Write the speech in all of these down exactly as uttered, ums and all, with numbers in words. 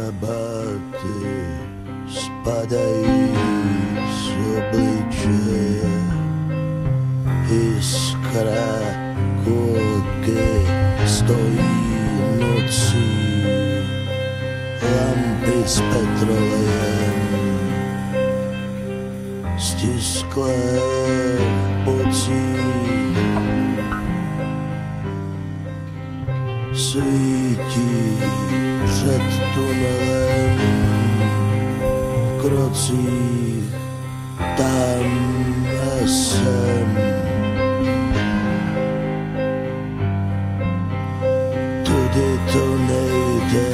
kabáty spadají z obličeje, jiskra kulky stojí nocí, lampy s petrolejem, stisklé pocí, svítí před tunelem, v krocích tam a sem. Tudy to nejde,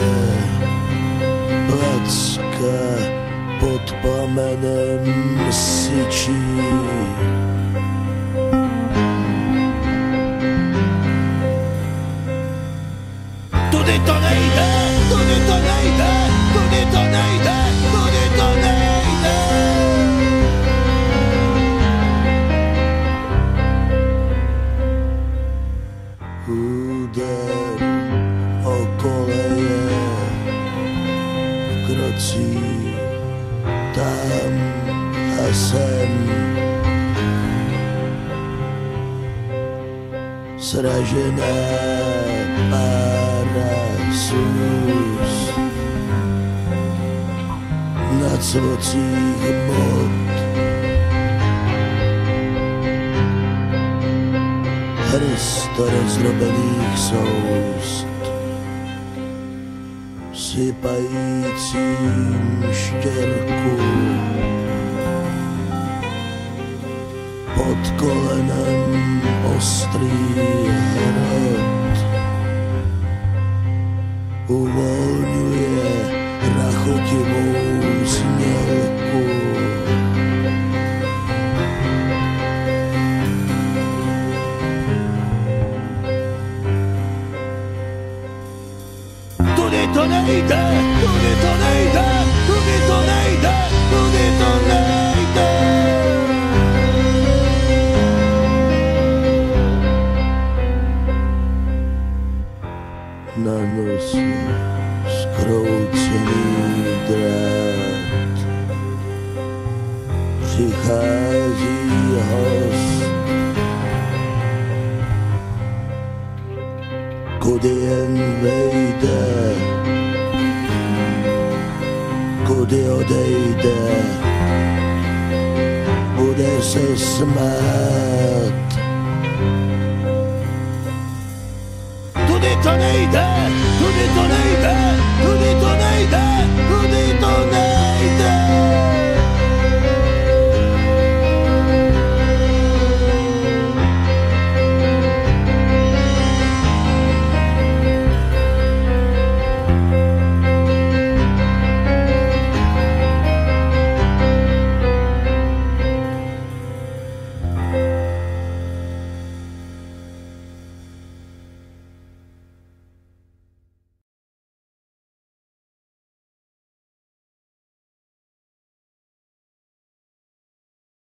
placka pod plamenem syčí. Tudy to nejde, tudy to nejde, tudy to nejde, tudy to nejde. Úder o koleje v krocích tam a sem. Sražená pára sluz na cvocích mod, hrst rozdrobených soust, sypajícím štěrku pod kolenem ostrý hrot uvolňuje rachotivou znělku. Tudy to nejde, tudy to nejde, tudy to nejde, tudy to nejde. Na nose skroucený drát, přichází host, kudy jen vejde, kudy odejde, bude se smát. Tudy to nejde, tudy to nejde, tudy to nejde, tudy